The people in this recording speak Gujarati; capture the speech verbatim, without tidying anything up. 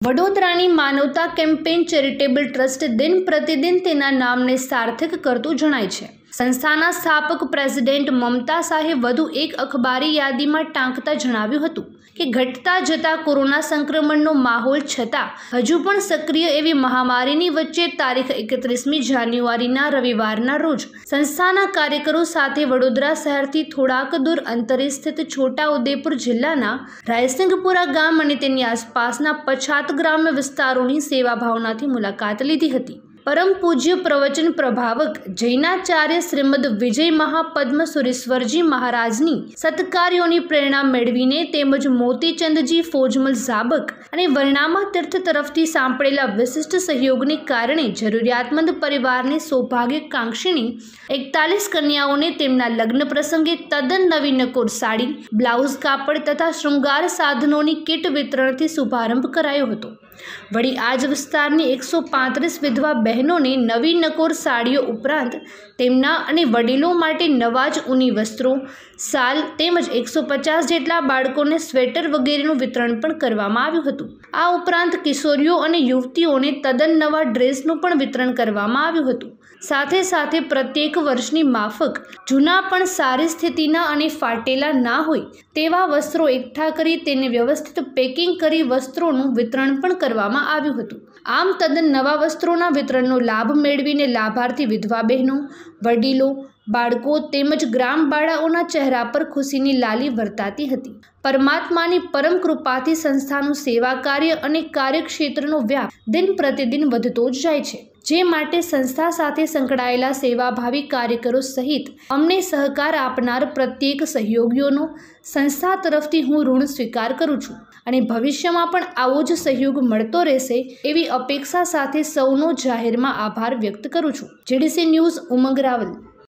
વડોદરાની માનવતા કેમ્પેઇન ચેરિટેબલ ટ્રસ્ટ દિન પ્રતિદિન તેના નામને સાર્થક કરતું જણાય છે। સંસ્થાના સ્થાપક પ્રેસિડેન્ટ મમતા શાહે વધુ એક અખબારી યાદીમાં ટાંકતા જણાવ્યું હતું કે ઘટતા જતા કોરોના સંક્રમણનો માહોલ છતાં હજુ પણ સક્રિય એવી મહામારીની વચ્ચે તારીખ એકત્રીસમી જાન્યુઆરીના રવિવારના રોજ સંસ્થાના કાર્યકરો સાથે વડોદરા શહેરથી થોડાક દૂર અંતરે સ્થિત છોટાઉદેપુર જિલ્લાના રાયસિંગપુરા ગામ અને તેની આસપાસના પછાત ગ્રામ્ય વિસ્તારોની સેવાભાવનાથી મુલાકાત લીધી હતી। परम पूज्य प्रवचन प्रभावक जैनाचार्य श्रीमद विजय महापद्म सुरेश्वरजी महाराजनी सत्कार्योनी प्रेरणा मेळवीने तेमज मोतीचंदजी फौजमल ઝાબક અને વર્ણામા તીર્થ તરફથી સાંપડેલા વિશિષ્ટ સહયોગને કારણે જરૂરિયાતમંદ પરિવારની સૌભાગ્યકાંક્ષીની એકતાલીસ કન્યાઓને તેમના લગ્ન પ્રસંગે તદ્દન નવી નકોર સાડી, બ્લાઉઝ કાપડ તથા શૃંગાર સાધનોની કીટ વિતરણથી શુભારંભ કરાયો હતો। વળી આજ વિસ્તારની એકસો પાંત્રીસ વિધવા બહેનોને નવી નકોર સાડીઓ ઉપરાંત તેમના અને વડીલો માટે નવા જ ઊની વસ્ત્રો, શાલ તેમજ એકસો પચાસ જેટલા બાળકોને સ્વેટર વગેરેનું વિતરણ પણ કરવામાં આવ્યું હતું। આ ઉપરાંત કિશોરીઓ અને યુવતીઓને તદ્દન નવા ડ્રેસનું પણ વિતરણ કરવામાં આવ્યું હતું। સાથે સાથે પ્રત્યેક વર્ષની માફક જૂના પણ સારી સ્થિતિના અને ફાટેલા ના હોય તેવા વસ્ત્રો એકઠા કરી તેને વ્યવસ્થિત પેકિંગ કરી વસ્ત્રોનું વિતરણ પણ કરવામાં આવ્યું હતું। આમ તદ્દન નવા વસ્ત્રોના વિતરણનો લાભ મેળવીને લાભાર્થી વિધવા બહેનો, વડીલો, બાળકો તેમજ ગ્રામ બાળાઓના ચહેરા પર ખુશીની લાલી વર્તાતી હતી। પરમાત્માની પરમ કૃપાથી સંસ્થાનું સેવા કાર્ય અને કાર્યક્ષેત્રનો વ્યાપ દિન પ્રતિદિન વધતો જ જાય છે, જે માટે સંસ્થા સાથે સંકળાયેલા સેવાભાવી કાર્યકરો સહિત અમને સહકાર આપનાર પ્રત્યેક સહયોગીઓનો સંસ્થા તરફથી હું ઋણ સ્વીકાર કરું છું અને ભવિષ્યમાં પણ આવો જ સહયોગ મળતો રહેશે એવી અપેક્ષા સાથે સૌનો જાહેરમાં આભાર વ્યક્ત કરું છું। JDC news, Umang Raval.